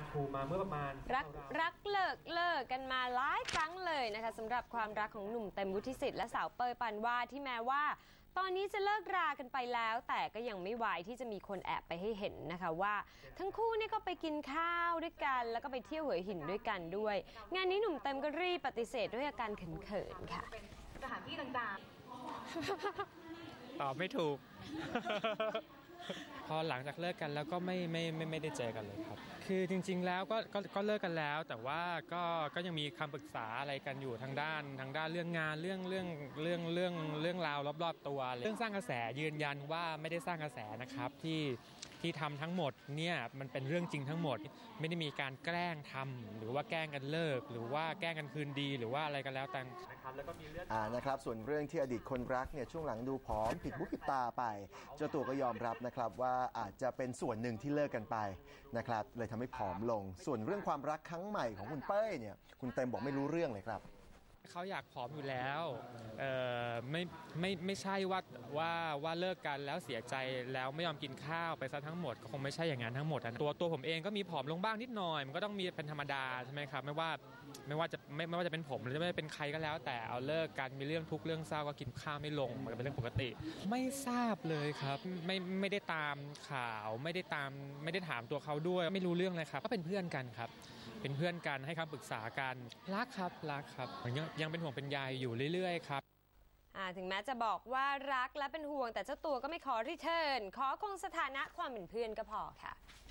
ถูกมาเมื่อประมาณรักเลิกกันมาหลายครั้งเลยนะคะสำหรับความรักของหนุ่มเต็มวุฒิสิทธิ์และสาวเปยปานวาดที่แม้ว่าตอนนี้จะเลิกรากันไปแล้วแต่ก็ยังไม่วายที่จะมีคนแอบไปให้เห็นนะคะว่าทั้งคู่นี่ก็ไปกินข้าวด้วยกันแล้วก็ไปเที่ยวหัวหินด้วยกันด้วยงานนี้หนุ่มเต็มก็รีบปฏิเสธด้วยอาการเขินๆค่ะสถานที่ต่างๆตอบไม่ถูก พอหลังจากเลิกกันแล้วก็ไม่ได้เจอกันเลยครับคือจริงๆแล้วก็เลิกกันแล้วแต่ว่าก็ยังมีคำปรึกษาอะไรกันอยู่ทางด้านเรื่องงานเรื่องราวรอบๆตัวเรื่องสร้างกระแสยืนยันว่าไม่ได้สร้างกระแสนะครับที่ทำทั้งหมดเนี่ยมันเป็นเรื่องจริงทั้งหมดไม่ได้มีการแกล้งทำหรือว่าแกล้งกันเลิกหรือว่าแกล้งกันคืนดีหรือว่าอะไรกันแล้วแต่นะครับแล้วก็มีเรื่องนะครับส่วนเรื่องที่อดีตคนรักเนี่ยช่วงหลังดูผอมผิดหูผิดตาไปเจ้าตัวก็ยอมรับนะครับว่าอาจจะเป็นส่วนหนึ่งที่เลิกกันไปนะครับเลยทำให้ผอมลงส่วนเรื่องความรักครั้งใหม่ของคุณเป้ยเนี่ยคุณเต็มบอกไม่รู้เรื่องเลยครับเขาอยากผอมอยู่แล้วไม่ใช่ว่าเลิกกันแล้วเสียใจแล้วไม่ยอมกินข้าวไปซะทั้งหมดก็คงไม่ใช่อย่างนั้นทั้งหมดนะตัวผมเองก็มีผอมลงบ้างนิดหน่อยมันก็ต้องมีเป็นธรรมดาใช่ไหมครับไม่ว่าจะเป็นผมหรือจะไม่เป็นใครก็แล้วแต่เอาเลิกกันมีเรื่องทุกข์เรื่องเศร้าก็กินข้าวไม่ลงมันเป็นเรื่องปกติไม่ทราบเลยครับไม่ได้ตามข่าวไม่ได้ถามตัวเขาด้วยไม่รู้เรื่องเลยครับก็เป็นเพื่อนกันครับเป็นเพื่อนกันให้คำปรึกษากันรักครับยังเป็นห่วงเป็นใยอยู่เรื่อยๆครับถึงแม้จะบอกว่ารักและเป็นห่วงแต่เจ้าตัวก็ไม่ขอรีเทิร์นขอคงสถานะความเป็นเพื่อนก็พอค่ะ